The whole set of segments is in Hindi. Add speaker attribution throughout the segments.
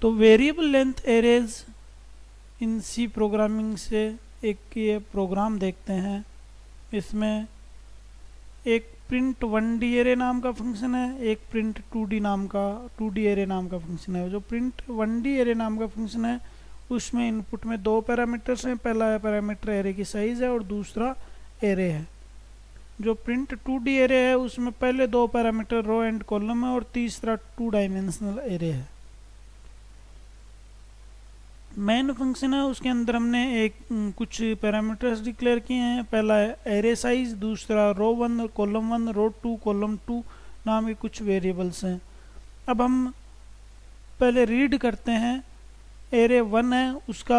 Speaker 1: तो variable length arrays in C programming से एक ये प्रोग्राम देखते हैं। इसमें एक प्रिंट 1D एरे नाम का फंक्शन है, एक प्रिंट 2D एरे नाम का फंक्शन है। जो प्रिंट 1D एरे नाम का फंक्शन है उसमें इनपुट में दो पैरामीटर्स हैं। पहला पैरामीटर एरे की साइज़ है और दूसरा एरे है। जो प्रिंट 2D एरे है उसमें पहले दो पैरामीटर रो एंड कॉलम है और तीसरा 2 डायमेंशनल एरे है। मेन फंक्शन है उसके अंदर हमने कुछ पैरामीटर्स डिक्लेयर किए हैं। पहला है एरे साइज, दूसरा रो 1 कॉलम 1 रो 2 कॉलम 2 नाम के कुछ वेरिएबल्स हैं। अब हम पहले रीड करते हैं एरे 1 है उसका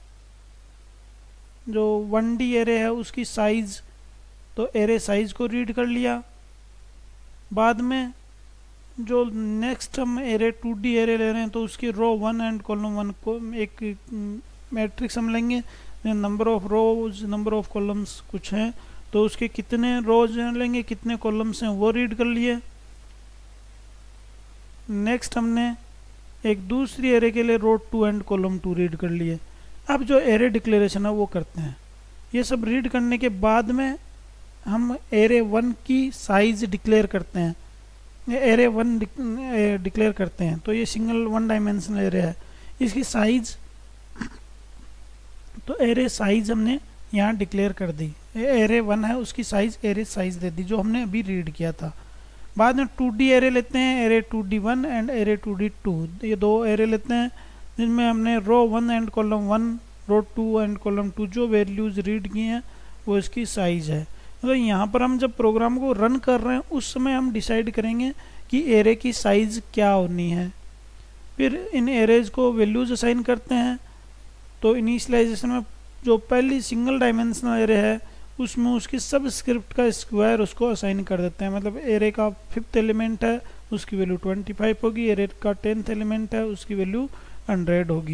Speaker 1: जो 1D एरे है उसकी साइज, तो एरे साइज को रीड कर लिया। बाद में जो नेक्स्ट हम एरे 2D एरे ले रहे हैं तो उसकी रो 1 एंड कॉलम 1 को एक मैट्रिक्स हम लेंगे। Number of rows number of columns कुछ हैं तो उसके कितने रोज लेंगे कितने कॉलम्स हैं वो रीड कर लिए। नेक्स्ट हमने एक दूसरी एरे के लिए रो 2 एंड कॉलम 2 रीड कर लिए। अब जो एरे डिक्लेरेशन है वो करते हैं। ये सब रीड करने के बाद में हम एरे 1 की साइज डिक्लेयर करते हैं, एरे 1 डिक्लेयर करते हैं। तो ये सिंगल 1 डायमेंशनल एरे है, इसकी साइज, तो एरे साइज हमने यहाँ डिक्लेयर कर दी। एरे 1 है उसकी साइज एरे साइज दे दी जो हमने अभी रीड किया था। बाद में 2D एरे लेते हैं, array 2D1 and array 2D2। ये दो एरे लेते हैं जिनमें हमने row 1 and column 1 row 2 and column 2 जो वैल्यूज रीड किए हैं वो इसकी साइज है। तो यहाँ पर हम जब प्रोग्राम को रन कर रहे हैं उस समय हम डिसाइड करेंगे कि एरे की साइज़ क्या होनी है। फिर इन एरेज को वैल्यूज असाइन करते हैं। तो इनिशियलाइजेशन में जो पहली सिंगल डायमेंशनल एरे है उसमें उसकी सब स्क्रिप्ट का स्क्वायर उसको असाइन कर देते हैं। मतलब एरे का 5th एलिमेंट है उसकी वैल्यू 25 होगी, एरे का 10th एलिमेंट है उसकी वैल्यू 100 होगी।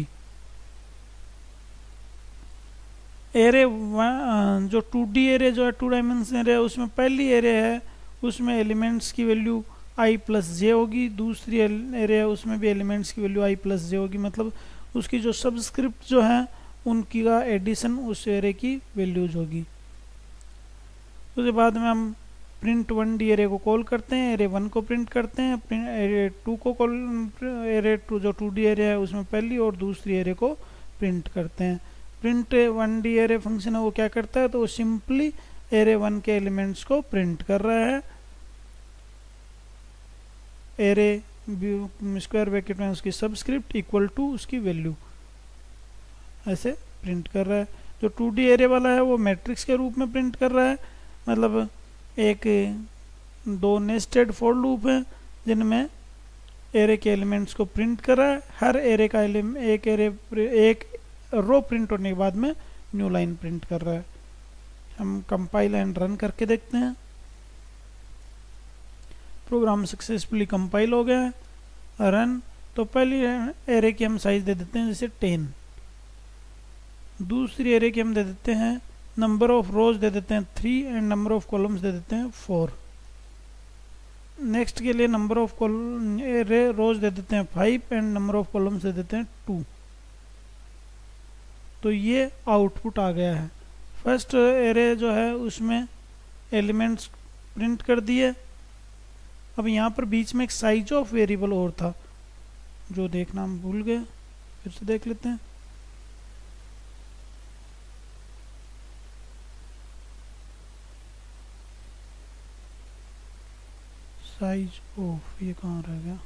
Speaker 1: एरे जो 2D एरे जो है 2 डायमेंशन एरे है उसमें पहली एरे है उसमें एलिमेंट्स की वैल्यू i+j होगी, दूसरी एरे है उसमें भी एलिमेंट्स की वैल्यू i+j होगी। मतलब उसकी जो सबस्क्रिप्ट जो है उनकी का एडिशन उस एरे की वैल्यूज होगी। उसके बाद में हम प्रिंट 1D एरे को कॉल करते हैं, एरे 1 को प्रिंट करते हैं, एरे 2 को कॉल, एरे 2 जो 2D एरे है उसमें पहली और दूसरी एरे को प्रिंट करते हैं। प्रिंट 1D एरे फंक्शन है वो क्या करता है तो वो सिंपली एरे 1 के एलिमेंट्स को प्रिंट कर रहा है। एरे स्क्वायर ब्रैकेट में उसकी सबस्क्रिप्ट इक्वल टू उसकी वैल्यू ऐसे प्रिंट कर रहा है। जो 2D एरे वाला है वो मैट्रिक्स के रूप में प्रिंट कर रहा है। मतलब दो नेस्टेड फॉर लूप है जिनमें एरे के एलिमेंट्स को प्रिंट कर रहा है। हर एरे का एक रो प्रिंट होने के बाद में न्यू लाइन प्रिंट कर रहा है। हम कंपाइल एंड रन करके देखते हैं। प्रोग्राम सक्सेसफुली कंपाइल हो गया है। रन, तो पहली एरे की हम साइज दे देते हैं जैसे 10, दूसरी एरे की हम दे देते हैं नंबर ऑफ रोज दे देते हैं 3 एंड नंबर ऑफ कॉलम्स दे देते हैं 4। नेक्स्ट के लिए नंबर ऑफ एरे रोज दे देते हैं 5 एंड नंबर ऑफ कॉलम्स दे देते हैं 2। तो ये आउटपुट आ गया है। फर्स्ट एरे जो है उसमें एलिमेंट्स प्रिंट कर दिए। अब यहाँ पर बीच में एक साइज ऑफ वेरिएबल और था जो देखना हम भूल गए, फिर से देख लेते हैं। साइज ऑफ, ये कहाँ रह गया?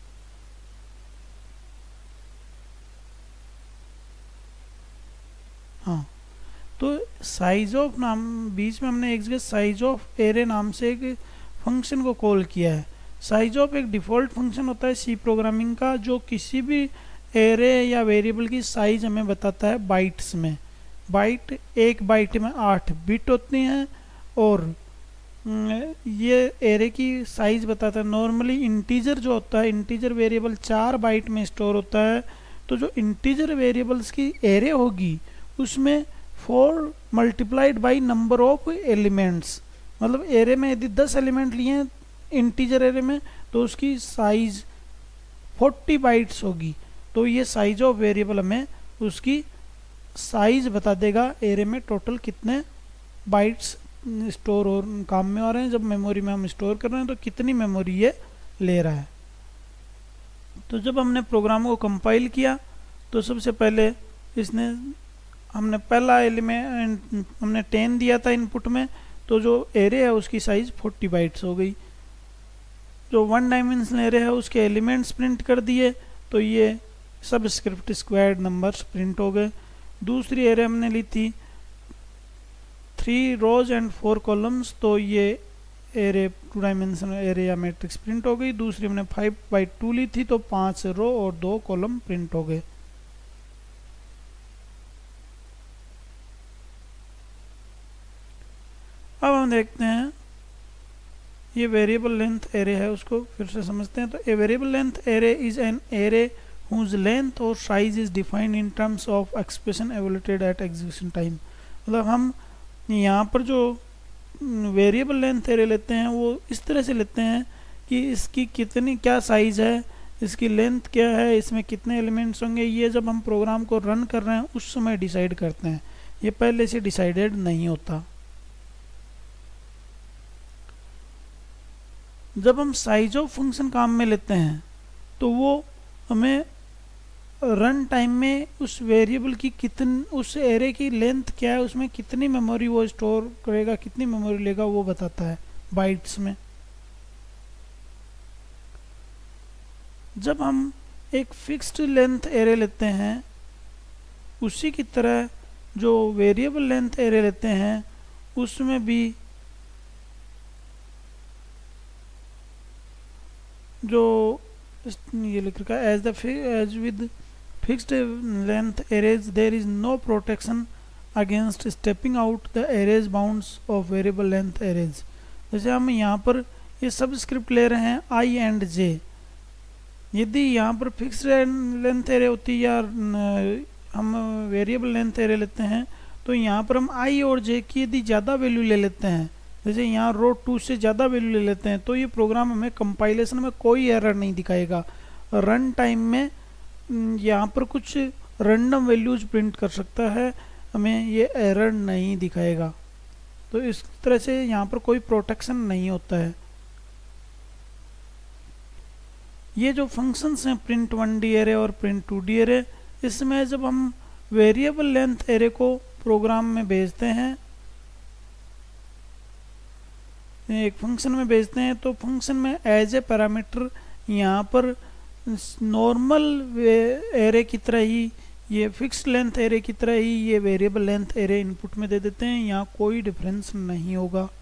Speaker 1: हाँ, तो साइज ऑफ नाम बीच में हमने एक जगह साइज ऑफ एरे नाम से एक फंक्शन को कॉल किया है। साइज ऑफ एक डिफ़ॉल्ट फंक्शन होता है सी प्रोग्रामिंग का जो किसी भी एरे या वेरिएबल की साइज हमें बताता है बाइट्स में। बाइट, एक बाइट में 8 बिट होती हैं और ये एरे की साइज बताता है। नॉर्मली इंटीजर जो होता है, इंटीजर वेरिएबल 4 बाइट में स्टोर होता है। तो जो इंटीजर वेरिएबल्स की एरे होगी उसमें 4 multiplied by number of elements, मतलब एरे में यदि 10 एलिमेंट लिए हैं इंटीजर एरे में तो उसकी साइज 40 बाइट्स होगी। तो ये साइज ऑफ वेरिएबल हमें उसकी साइज बता देगा, एरे में टोटल कितने बाइट्स स्टोर और काम में आ रहे हैं, जब मेमोरी में हम स्टोर कर रहे हैं तो कितनी मेमोरी ये ले रहा है। तो जब हमने प्रोग्राम को कंपाइल किया तो सबसे पहले हमने पहला एलिमेंट हमने 10 दिया था इनपुट में, तो जो एरे है उसकी साइज 40 बाइट्स हो गई। जो 1 डायमेंशनल एरे है उसके एलिमेंट्स प्रिंट कर दिए, तो ये सबस्क्रिप्ट स्क्वायर्ड नंबर्स प्रिंट हो गए। दूसरी एरे हमने ली थी 3 रोज एंड 4 कॉलम्स, तो ये एरे 2 डायमेंशनल एरे या मैट्रिक्स प्रिंट हो गई। दूसरी हमने 5/2 ली थी, तो 5 रो और 2 कॉलम प्रिंट हो गए। अब हम देखते हैं ये वेरिएबल लेंथ एरे है, उसको फिर से समझते हैं। तो a variable length array is an array whose length or size is defined in terms of expression evaluated at execution time। मतलब हम यहाँ पर जो वेरिएबल लेंथ एरे लेते हैं वो इस तरह से लेते हैं कि इसकी कितनी क्या साइज़ है, इसकी लेंथ क्या है, इसमें कितने एलिमेंट्स होंगे, ये जब हम प्रोग्राम को रन कर रहे हैं उस समय डिसाइड करते हैं, ये पहले से डिसाइडेड नहीं होता। जब हम साइज ऑफ फंक्शन काम में लेते हैं तो वो हमें रन टाइम में उस वेरिएबल की उस एरे की लेंथ क्या है, उसमें कितनी मेमोरी वो स्टोर करेगा, कितनी मेमोरी लेगा, वो बताता है बाइट्स में। जब हम एक फिक्स्ड लेंथ एरे लेते हैं उसी की तरह जो वेरिएबल लेंथ एरे लेते हैं उसमें भी जो ये लिख रखा है as with fixed length arrays there is no protection against stepping out the array's bounds of variable length arrays. जैसे हम यहाँ पर ये सब स्क्रिप्ट ले रहे हैं आई एंड जे, यदि यहाँ पर फिक्स्ड लेंथ एरे होती या हम वेरिएबल लेंथ एरे लेते हैं तो यहाँ पर हम आई और जे की यदि ज़्यादा वैल्यू ले लेते हैं, जैसे यहाँ रो 2 से ज़्यादा वैल्यू ले लेते हैं, तो ये प्रोग्राम हमें कंपाइलेशन में कोई एरर नहीं दिखाएगा। रन टाइम में यहाँ पर कुछ रैंडम वैल्यूज प्रिंट कर सकता है, हमें ये एरर नहीं दिखाएगा। तो इस तरह से यहाँ पर कोई प्रोटेक्शन नहीं होता है। ये जो फंक्शंस हैं प्रिंट 1D एरे और प्रिंट 2D एरे, इसमें जब हम वेरिएबल लेंथ एरे को प्रोग्राम में भेजते हैं, एक फंक्शन में भेजते हैं, तो फंक्शन में एज ए पैरामीटर यहाँ पर नॉर्मल एरे की तरह ही, ये फिक्स्ड लेंथ एरे की तरह ही ये वेरिएबल लेंथ एरे इनपुट में दे देते हैं। यहाँ कोई डिफरेंस नहीं होगा।